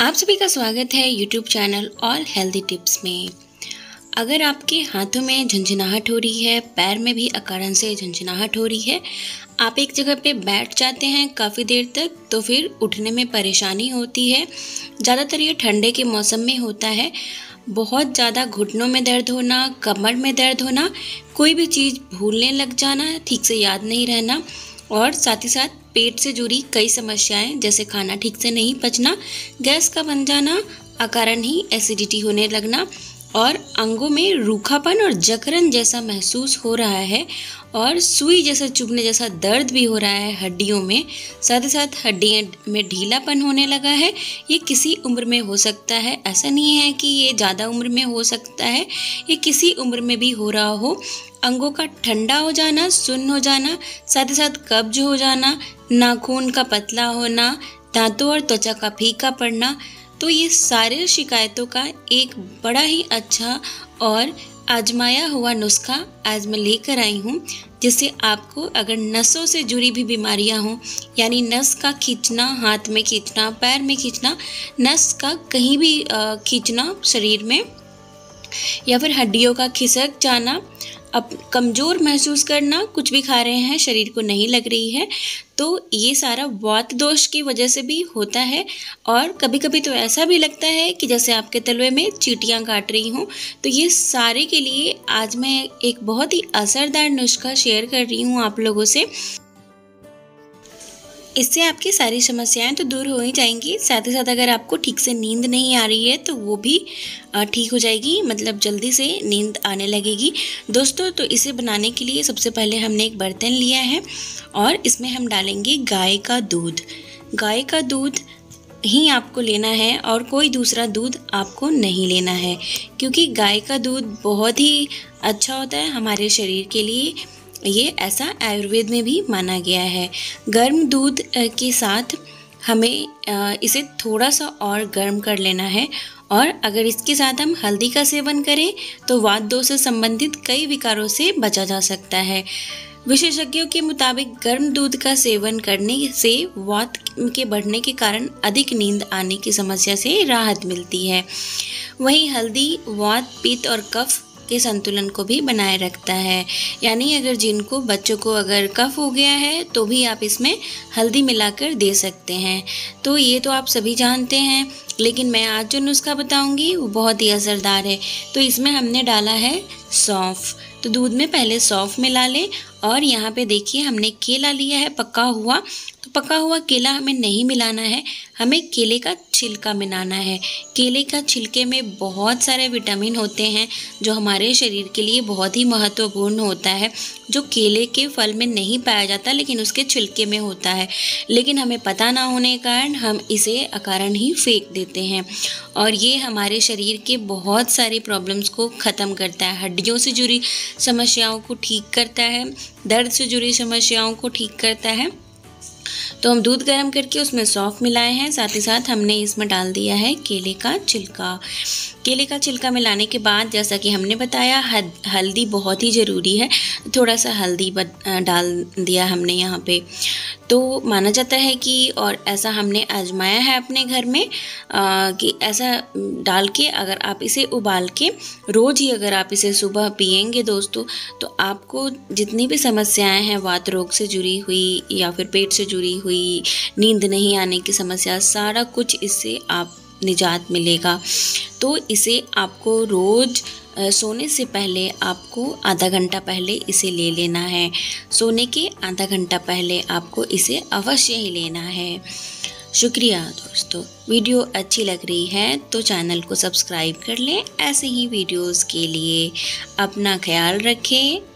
आप सभी का स्वागत है YouTube channel all healthy tips में। अगर आपके हाथों में झंझनाहट हो रही है, पैर में भी अकारण से झंझनाहट हो रही है, आप एक जगह पे बैठ जाते हैं काफ़ी देर तक तो फिर उठने में परेशानी होती है। ज़्यादातर ये ठंडे के मौसम में होता है। बहुत ज़्यादा घुटनों में दर्द होना, कमर में दर्द होना, कोई भी चीज़ भूलने लग जाना, ठीक से याद नहीं रहना और साथ ही साथ पेट से जुड़ी कई समस्याएं जैसे खाना ठीक से नहीं पचना, गैस का बन जाना, अकारण ही एसिडिटी होने लगना और अंगों में रूखापन और जकड़न जैसा महसूस हो रहा है और सुई जैसा चुभने जैसा दर्द भी हो रहा है हड्डियों में। साथ ही साथ हड्डियों में ढीलापन होने लगा है। ये किसी उम्र में हो सकता है, ऐसा नहीं है कि ये ज़्यादा उम्र में हो सकता है, ये किसी उम्र में भी हो रहा हो। अंगों का ठंडा हो जाना, सुन्न हो जाना, साथ ही साथ कब्ज हो जाना, नाखून का पतला होना, दांतों और त्वचा का फीका पड़ना, तो ये सारे शिकायतों का एक बड़ा ही अच्छा और आजमाया हुआ नुस्खा आज मैं लेकर आई हूँ, जिससे आपको अगर नसों से जुड़ी भी बीमारियाँ हों, यानी नस का खींचना, हाथ में खींचना, पैर में खींचना, नस का कहीं भी खींचना शरीर में, या फिर हड्डियों का खिसक जाना, अब कमज़ोर महसूस करना, कुछ भी खा रहे हैं शरीर को नहीं लग रही है, तो ये सारा वात दोष की वजह से भी होता है। और कभी कभी तो ऐसा भी लगता है कि जैसे आपके तलवे में चींटियां काट रही हों। तो ये सारे के लिए आज मैं एक बहुत ही असरदार नुस्खा शेयर कर रही हूँ आप लोगों से। इससे आपकी सारी समस्याएं तो दूर हो ही जाएंगी। साथ ही साथ अगर आपको ठीक से नींद नहीं आ रही है तो वो भी ठीक हो जाएगी, मतलब जल्दी से नींद आने लगेगी। दोस्तों, तो इसे बनाने के लिए सबसे पहले हमने एक बर्तन लिया है और इसमें हम डालेंगे गाय का दूध। गाय का दूध ही आपको लेना है और कोई दूसरा दूध आपको नहीं लेना है, क्योंकि गाय का दूध बहुत ही अच्छा होता है हमारे शरीर के लिए। ये ऐसा आयुर्वेद में भी माना गया है। गर्म दूध के साथ हमें इसे थोड़ा सा और गर्म कर लेना है और अगर इसके साथ हम हल्दी का सेवन करें तो वात दोष से संबंधित कई विकारों से बचा जा सकता है। विशेषज्ञों के मुताबिक गर्म दूध का सेवन करने से वात के बढ़ने के कारण अधिक नींद आने की समस्या से राहत मिलती है। वहीं हल्दी वात, पित्त और कफ के संतुलन को भी बनाए रखता है, यानी अगर जिनको बच्चों को अगर कफ हो गया है तो भी आप इसमें हल्दी मिलाकर दे सकते हैं। तो ये तो आप सभी जानते हैं, लेकिन मैं आज जो नुस्खा बताऊंगी वो बहुत ही असरदार है। तो इसमें हमने डाला है सौंफ। तो दूध में पहले सौंफ मिला लें और यहाँ पे देखिए हमने केला लिया है पका हुआ। तो पका हुआ केला हमें नहीं मिलाना है, हमें केले का छिलका मिलाना है। केले का छिलके में बहुत सारे विटामिन होते हैं जो हमारे शरीर के लिए बहुत ही महत्वपूर्ण होता है, जो केले के फल में नहीं पाया जाता लेकिन उसके छिलके में होता है। लेकिन हमें पता ना होने के कारण हम इसे अकारण ही फेंक देते हैं और ये हमारे शरीर के बहुत सारी प्रॉब्लम्स को ख़त्म करता है। हड्डियों से जुड़ी समस्याओं को ठीक करता है, दर्द से जुड़ी समस्याओं को ठीक करता है। तो हम दूध गर्म करके उसमें सौंफ मिलाए हैं, साथ ही साथ हमने इसमें डाल दिया है केले का छिलका। केले का छिलका मिलाने के बाद जैसा कि हमने बताया हल्दी बहुत ही ज़रूरी है, थोड़ा सा हल्दी डाल दिया हमने यहाँ पे। तो माना जाता है कि और ऐसा हमने आजमाया है अपने घर में कि ऐसा डाल के अगर आप इसे उबाल के रोज़ ही अगर आप इसे सुबह पिएंगे दोस्तों, तो आपको जितनी भी समस्याएं हैं वात रोग से जुड़ी हुई या फिर पेट से जुड़ी हुई, नींद नहीं आने की समस्या, सारा कुछ इससे आप निजात मिलेगा। तो इसे आपको रोज़ सोने से पहले आपको आधा घंटा पहले इसे ले लेना है। सोने के आधा घंटा पहले आपको इसे अवश्य ही लेना है। शुक्रिया दोस्तों। वीडियो अच्छी लग रही है तो चैनल को सब्सक्राइब कर लें ऐसे ही वीडियोस के लिए। अपना ख्याल रखें।